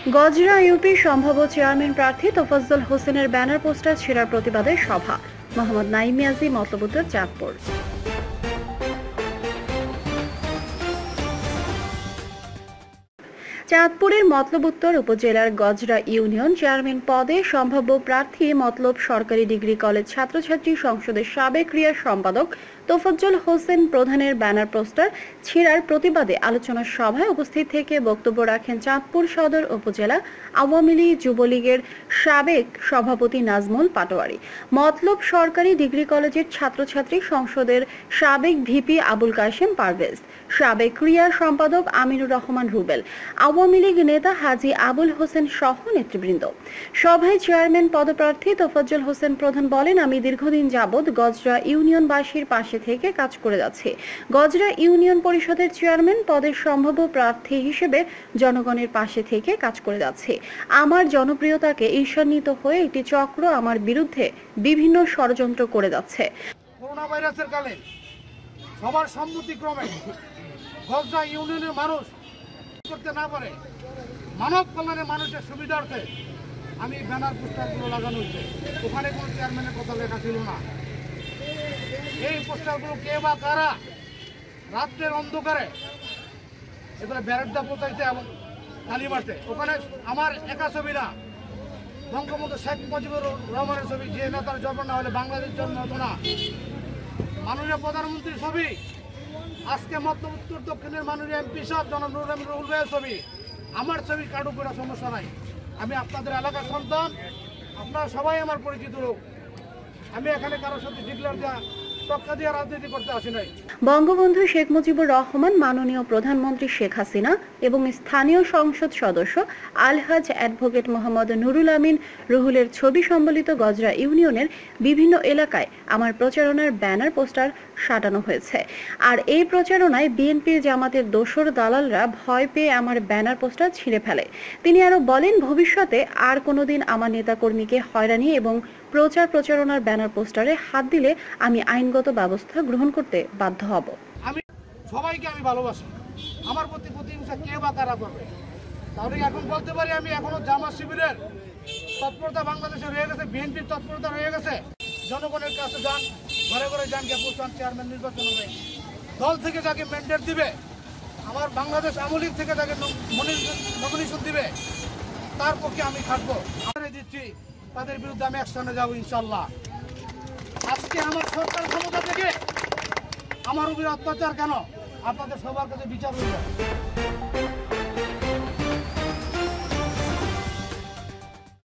Gazra UP সম্ভাব্য chairman প্রার্থী তোফাজ্জল হোসেনের ব্যানার পোস্টার ছেঁড়ার প্রতিবাদে সভা। মোহাম্মদ নাঈম মিয়াজি, মতলব উত্তর, চাঁদপুর। চাঁদপুরের মতলব উত্তর উপজেলার গজরা ইউনিয়ন চেয়ারম্যান পদে সম্ভাব্য প্রার্থী মতলব সরকারি ডিগ্রি কলেজ ছাত্রছাত্রী সংসদের সাবেক ক্রীড়া সম্পাদক তোফাজ্জল হোসেন প্রধানের ব্যানার পোস্টার ছেঁড়ার প্রতিবাদে আলোচনা সভায় উপস্থিত থেকে বক্তব্য রাখেন চাঁদপুর সদর উপজেলা আওয়ামী লীগ যুবলীগের সাবেক সভাপতি নাজমুল পাটোয়ারি, মতলব সরকারি ডিগ্রি কলেজের ছাত্রছাত্রী সংসদের সাবেক ভিপি আবুল কাশেম পারভেজ, সাবেক ক্রীড়া সম্পাদক আমিনুর রহমান রুবেল, আওয়ামী লীগ নেতা হাজী আবুল হোসেন সহ নেতৃবৃন্দ। সভায় চেয়ারম্যান পদপ্রার্থী তোফাজ্জল হোসেন প্রধান বলেন, আমি দীর্ঘদিন যাবৎ গজরা ইউনিয়নবাসীর পাশে থেকে কাজ করে যাচ্ছে। গজরা ইউনিয়ন পরিষদের চেয়ারম্যান পদের সম্ভাব্য প্রার্থী হিসেবে জনগণের পাশে থেকে কাজ করে যাচ্ছে। আমার জনপ্রিয়তাকে ঈর্ষান্বিত হয়ে একটি চক্র আমার বিরুদ্ধে বিভিন্ন ষড়যন্ত্র করে যাচ্ছে। করোনা ভাইরাসের কালে সবার সম্মতিক্রমে গজরা ইউনিয়নের মানুষ করতে না পারে মানব কল্যাণের মানুষের সুবিধার্থে আমি ব্যানার পোস্টারগুলো লাগানো হয়েছে। ওখানে কোনো চেয়ারম্যানের কথা লেখা ছিল না। এই পোস্টারগুলো কে বা কারা রাত্রের অন্ধকারে এগুলো ব্যারেকটা পোতাইছে এবং কালি মারছে। ওখানে আমার একা ছবি না, বঙ্গবন্ধু শেখ মুজিবুর রহমানের ছবি, যে নেতার জন্ম না হলে বাংলাদেশ জন্ম হতো না। মাননীয় প্রধানমন্ত্রীর ছবি, আজকে মধ্য উত্তর দক্ষিণের মাননীয় এমপি সাহেব জনাব নুরুল আমিন রুহুল ভাইয়ের ছবি, আমার ছবি কাটু করে সমস্যা নাই। আমি আপনাদের এলাকার সন্তান, আপনারা সবাই আমার পরিচিত লোক। আমি এখানে কারোর সাথে ডিক্লেয়ার দেওয়া টক্কা দিয়ে রাজনীতি করতে আসি নাই। বঙ্গবন্ধু শেখ মুজিবুর রহমান, মাননীয় প্রধানমন্ত্রী শেখ হাসিনা এবং স্থানীয় সংসদ সদস্য আলহাজ অ্যাডভোকেট মোহাম্মদ নুরুল আমিন রুহুলের ছবি সম্বলিত গজরা ইউনিয়নের বিভিন্ন এলাকায় আমার প্রচারণার ব্যানার পোস্টার সাটানো হয়েছে। আর এই প্রচারণায় বিএনপির জামাতের দোসর দালালরা ভয় পেয়ে আমার ব্যানার পোস্টার ছিঁড়ে ফেলে। তিনি আরো বলেন, ভবিষ্যতে আর কোনোদিন আমার নেতাকর্মীকে হয়রানি এবং প্রচারণার ব্যানার পোস্টারে হাত দিলে আমি আইনগত ব্যবস্থা গ্রহণ করতে বাধ্য হব। আমি সবাইকে ভালোবাসি, আমার প্রতি প্রতিহিংসা কে বা কারা করবে? তাহলে এখন বলতে পারি আমি এখনো জামাত শিবিরের তৎপরতা বাংলাদেশে রয়ে গেছে, বিএনপির তৎপরতা রয়ে গেছে। জনগণের কাছে যান, ঘরে ঘরে যান, কে পৌঁছান, চেয়ারম্যান নির্বাচন হবে, দল থেকে যাকে ম্যান্ডেট দিবে, আমার বাংলাদেশ আওয়ামী লীগ থেকে যাকে নমিনেশন দিবে, তার পক্ষে আমি থাকবো। আমি দিচ্ছি, তাদের বিরুদ্ধে আমি অ্যাকশনে যাবো ইনশাল্লাহ। আজকে আমার সরকার ক্ষমতা থেকে আমার উপরে অত্যাচার কেন? আপনাদের সবার কাছে বিচার হয়ে যাবে।